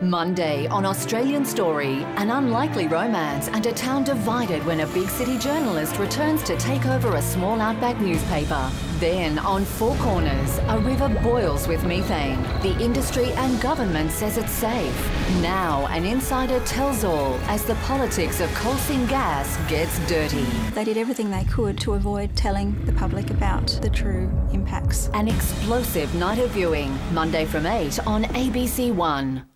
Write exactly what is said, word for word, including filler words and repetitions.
Monday on Australian Story, an unlikely romance and a town divided when a big city journalist returns to take over a small outback newspaper. Then on Four Corners, a river boils with methane. The industry and government says it's safe. Now an insider tells all as the politics of coal seam gas gets dirty. They did everything they could to avoid telling the public about the true impacts. An explosive night of viewing, Monday from eight on A B C One.